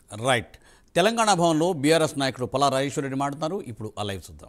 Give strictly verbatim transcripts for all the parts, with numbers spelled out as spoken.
Right. Telangana భవన్లో BRS నాయకుడు పల్లా రాజేశ్వరరెడ్డి మాట్లాడుతున్నారు. ఇప్పుడు ఆ లైవ్ చూద్దాం.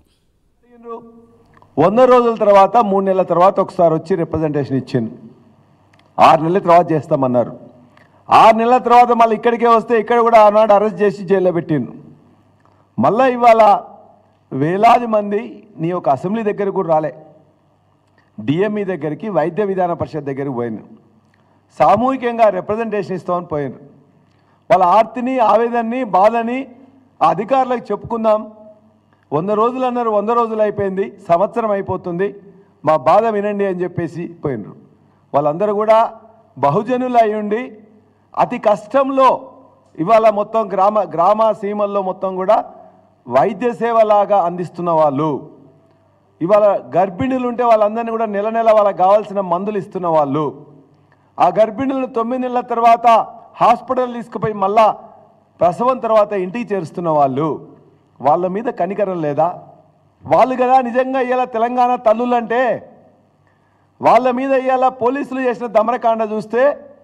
వంద రోజుల తర్వాత మూడు నెలల తర్వాత ఒకసారి వచ్చి రిప్రజెంటేషన్ ఇచ్చింది. ఆరు నెలల తర్వాత చేస్తామన్నారు. ఆరు నెలల తర్వాత మళ్ళీ ఇక్కడికే వస్తే ఇక్కడ కూడా ఆనాడు అరెస్ట్ చేసి జైల్లో పెట్టిండు. మళ్ళీ ఇవాళ వేలాది మంది నీ ఒక అసెంబ్లీ దగ్గరకు కూడా రాలే, డిఎంఈ దగ్గరికి, వైద్య విధాన పరిషత్ దగ్గరికి పోయింది. సామూహికంగా రిప్రజెంటేషన్ ఇస్తామని పోయినారు. వాళ్ళ ఆర్తిని, ఆవేదనని, బాధని ఆ అధికారులకు చెప్పుకుందాం. వంద రోజులు అన్నారు, వంద రోజులు అయిపోయింది, సంవత్సరం అయిపోతుంది, మా బాధ వినండి అని చెప్పేసి పోయినరు. వాళ్ళందరూ కూడా బహుజనులు అయ్యుండి అతి కష్టంలో ఇవాళ మొత్తం గ్రామ గ్రామ సీమల్లో మొత్తం కూడా వైద్య సేవలాగా అందిస్తున్న వాళ్ళు, ఇవాళ గర్భిణులు ఉంటే వాళ్ళందరినీ కూడా నెల నెల వాళ్ళకి కావాల్సిన మందులు ఇస్తున్న వాళ్ళు, ఆ గర్భిణులను తొమ్మిది నెలల తర్వాత హాస్పిటల్ తీసుకుపోయి మళ్ళా ప్రసవం తర్వాత ఇంటికి చేరుస్తున్న వాళ్ళు, వాళ్ళ మీద కనికరం లేదా? వాళ్ళు కదా నిజంగా ఇవాళ తెలంగాణ తల్లులంటే. వాళ్ళ మీద ఇవాళ పోలీసులు చేసిన దమనకాండ చూస్తే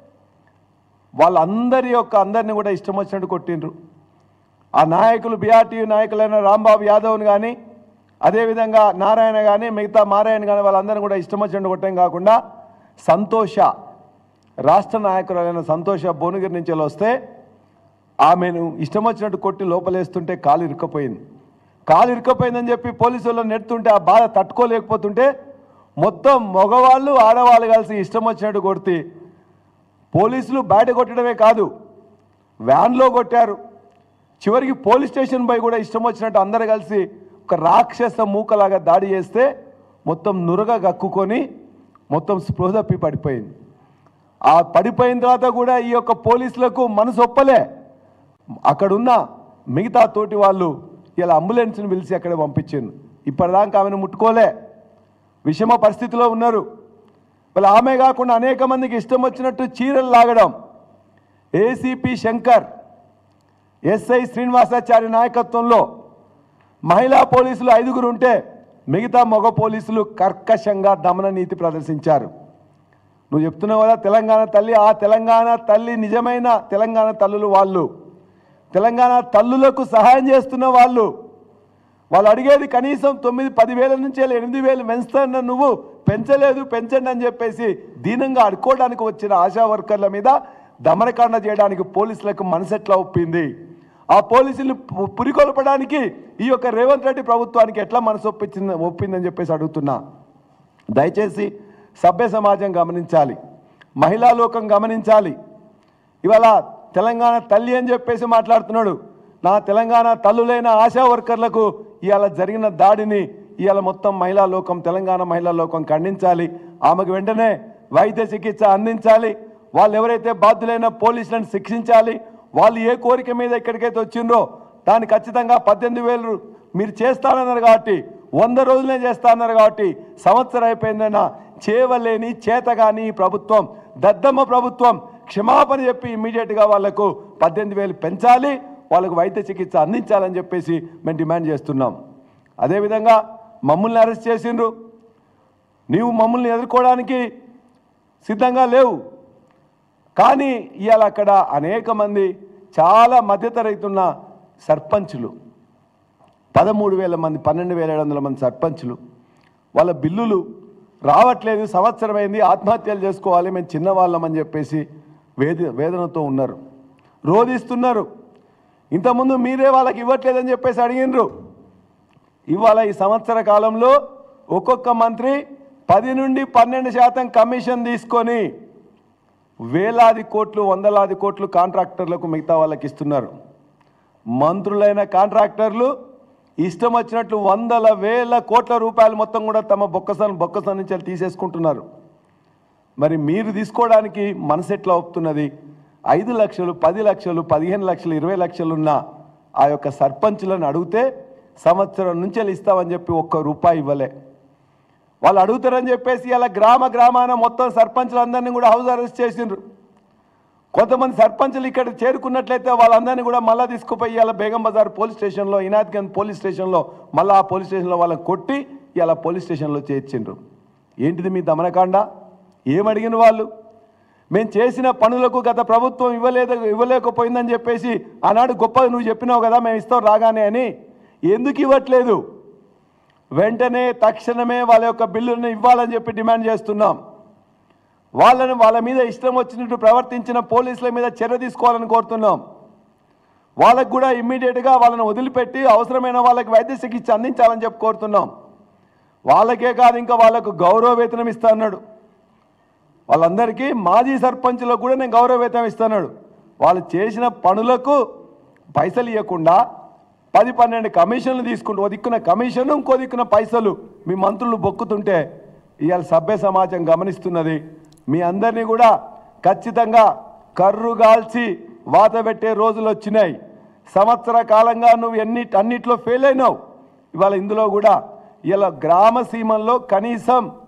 వాళ్ళందరి యొక్క అందరినీ కూడా ఇష్టం వచ్చినట్టు కొట్టిండ్రు. ఆ నాయకులు, బీఆర్టీయూ నాయకులైన రాంబాబు యాదవ్ని కానీ, అదేవిధంగా నారాయణ కానీ, మిగతా మారాయణ కానీ వాళ్ళందరినీ కూడా ఇష్టం వచ్చినట్టు కొట్టడం కాకుండా, సంతోష రాష్ట్ర నాయకులైన సంతోష భువనగిరి నుంచి వస్తే ఆమెను ఇష్టం వచ్చినట్టు కొట్టి లోపలేస్తుంటే కాలు ఇరుక్కపోయింది. కాలు ఇరుక్కపోయిందని చెప్పి పోలీసు వాళ్ళు నెడుతుంటే ఆ బాధ తట్టుకోలేకపోతుంటే మొత్తం మగవాళ్ళు ఆడవాళ్ళు కలిసి ఇష్టం వచ్చినట్టు కొడితే పోలీసులు బయట కొట్టడమే కాదు, వ్యాన్లో కొట్టారు. చివరికి పోలీస్ స్టేషన్ పై కూడా ఇష్టం వచ్చినట్టు అందరు కలిసి ఒక రాక్షస మూకలాగా దాడి చేస్తే మొత్తం నురగ గక్కుకొని మొత్తం స్పృహ తప్పి పడిపోయింది. ఆ పడిపోయిన తర్వాత కూడా ఈ యొక్క పోలీసులకు మనసు ఒప్పలే. అక్కడున్న మిగతా తోటి వాళ్ళు ఇలా అంబులెన్స్ని పిలిచి అక్కడ పంపించారు. ఇప్పటిదాకా ఆమెను ముట్టుకోలే, విషమ పరిస్థితిలో ఉన్నారు. వాళ్ళు ఆమె కాకుండా అనేక మందికి ఇష్టం వచ్చినట్టు చీరలు లాగడం. ఏసీపీ శంకర్, ఎస్ఐ శ్రీనివాసాచారి నాయకత్వంలో మహిళా పోలీసులు ఐదుగురు ఉంటే మిగతా మగ పోలీసులు కర్కశంగా దమన నీతి ప్రదర్శించారు. నువ్వు చెప్తున్నావు కదా తెలంగాణ తల్లి, ఆ తెలంగాణ తల్లి నిజమైన తెలంగాణ తల్లులు వాళ్ళు. తెలంగాణ తల్లులకు సహాయం చేస్తున్న వాళ్ళు. వాళ్ళు అడిగేది కనీసం తొమ్మిది పదివేల నుంచి ఎనిమిది వేలు పెంచుతాన్న నువ్వు పెంచలేదు, పెంచండి అని చెప్పేసి దీనంగా అడుకోవడానికి వచ్చిన ఆశా వర్కర్ల మీద దమనకాండ చేయడానికి పోలీసులకు మనసెట్లా ఒప్పింది? ఆ పోలీసులు పురికొల్పడానికి ఈ యొక్క రేవంత్ రెడ్డి ప్రభుత్వానికి ఎట్లా మనసు ఒప్పించింది ఒప్పిందని చెప్పేసి అడుగుతున్నా. దయచేసి సభ్య సమాజం గమనించాలి, మహిళా లోకం గమనించాలి. ఇవాళ తెలంగాణ తల్లి అని చెప్పేసి మాట్లాడుతున్నాడు. నా తెలంగాణ తల్లులైన ఆశా వర్కర్లకు ఇవాళ జరిగిన దాడిని ఇవాళ మొత్తం మహిళా లోకం, తెలంగాణ మహిళా లోకం ఖండించాలి. ఆమెకు వెంటనే వైద్య చికిత్స అందించాలి. వాళ్ళు ఎవరైతే బాధ్యులైన పోలీసులను శిక్షించాలి. వాళ్ళు ఏ కోరిక మీద ఎక్కడికైతే వచ్చిండ్రో దాన్ని ఖచ్చితంగా పద్దెనిమిది వేలు మీరు చేస్తానన్నారు కాబట్టి, వంద రోజులే చేస్తానన్నారు కాబట్టి సంవత్సరం అయిపోయిందైనా చేయవలేని చేతగాని ప్రభుత్వం, దద్దమ్మ ప్రభుత్వం క్షమాపణ చెప్పి ఇమ్మీడియట్గా వాళ్లకు పద్దెనిమిది వేలు పెంచాలి, వాళ్ళకు వైద్య చికిత్స అందించాలని చెప్పేసి మేము డిమాండ్ చేస్తున్నాం. అదేవిధంగా మమ్మల్ని అరెస్ట్ చేసిండ్రు. నీవు మమ్మల్ని ఎదుర్కోవడానికి సిద్ధంగా లేవు. కానీ ఇవాళ అక్కడ అనేక మంది చాలా మధ్యతరగతి ఉన్న సర్పంచులు, పదమూడు వేల మంది పన్నెండు వేల ఏడు వందల మంది సర్పంచులు, వాళ్ళ బిల్లులు రావట్లేదు, సంవత్సరం అయింది, ఆత్మహత్యలు చేసుకోవాలి, మేము చిన్నవాళ్ళమని చెప్పేసి వేద వేదనతో ఉన్నారు, రోధిస్తున్నారు. ఇంతకుముందు మీరే వాళ్ళకి ఇవ్వట్లేదని చెప్పేసి అడిగినరు. ఇవాళ ఈ సంవత్సర కాలంలో ఒక్కొక్క మంత్రి పది నుండి పన్నెండు శాతం కమిషన్ తీసుకొని వేలాది కోట్లు, వందలాది కోట్లు కాంట్రాక్టర్లకు మిగతా వాళ్ళకి ఇస్తున్నారు. మంత్రులైన కాంట్రాక్టర్లు ఇష్టం వచ్చినట్లు వందల వేల కోట్ల రూపాయలు మొత్తం కూడా తమ బొక్కసన్ బొక్కసన్ నుంచి తీసేసుకుంటున్నారు. మరి మీరు తీసుకోవడానికి మనసు ఎట్లా ఒప్పుతున్నది? ఐదు లక్షలు, పది లక్షలు, పదిహేను లక్షలు, ఇరవై లక్షలు ఉన్న ఆ యొక్క సర్పంచులను అడిగితే సంవత్సరం నుంచి ఇస్తామని చెప్పి ఒక్క రూపాయి ఇవ్వలే. వాళ్ళు అడుగుతారని చెప్పేసి అలా గ్రామ గ్రామాన మొత్తం సర్పంచులందరినీ కూడా హౌస్ అరెస్ట్ చేసిండ్రు. కొంతమంది సర్పంచులు ఇక్కడ చేరుకున్నట్లయితే వాళ్ళందరినీ కూడా మళ్ళీ తీసుకుపోయి ఇలా బేగం బజార్ పోలీస్ స్టేషన్లో, ఇనాద్గంజ్ పోలీస్ స్టేషన్లో, మళ్ళీ ఆ పోలీస్ స్టేషన్లో వాళ్ళని కొట్టి ఇలా పోలీస్ స్టేషన్లో చేర్చిండ్రు. ఏంటిది మీ దమనకాండ? ఏమడిగిన వాళ్ళు? మేము చేసిన పనులకు గత ప్రభుత్వం ఇవ్వలేదు ఇవ్వలేకపోయిందని చెప్పేసి ఆనాడు గొప్ప నువ్వు చెప్పినావు కదా మేము ఇస్తాం రాగానే అని, ఎందుకు ఇవ్వట్లేదు? వెంటనే తక్షణమే వాళ్ళ యొక్క బిల్లులను ఇవ్వాలని చెప్పి డిమాండ్ చేస్తున్నాం. వాళ్ళని వాళ్ళ మీద ఇష్టం వచ్చినట్టు ప్రవర్తించిన పోలీసుల మీద చర్య తీసుకోవాలని కోరుతున్నాం. వాళ్ళకు కూడా ఇమ్మీడియట్గా వాళ్ళని వదిలిపెట్టి అవసరమైన వాళ్ళకి వైద్య చికిత్స అందించాలని చెప్పి కోరుతున్నాం. వాళ్ళకే కాదు, ఇంకా వాళ్ళకు గౌరవ వేతనం ఇస్తా అన్నాడు. వాళ్ళందరికీ మాజీ సర్పంచ్లకు కూడా నేను గౌరవ వేతనం ఇస్తున్నాడు. వాళ్ళు చేసిన పనులకు పైసలు ఇవ్వకుండా పది పన్నెండు కమిషన్లు తీసుకుంటూ, ఓ దిక్కున కమిషను ఇంకో దిక్కున పైసలు మీ మంత్రులు బొక్కుతుంటే ఇవాళ సభ్య సమాజం గమనిస్తున్నది. మీ అందరినీ కూడా ఖచ్చితంగా కర్రుగాల్చి వాత పెట్టే రోజులు వచ్చినాయి. సంవత్సర కాలంగా నువ్వు ఎన్ని అన్నిట్లో ఫెయిల్ అయినావు. ఇవాళ ఇందులో కూడా ఇలా గ్రామ సీమల్లో కనీసం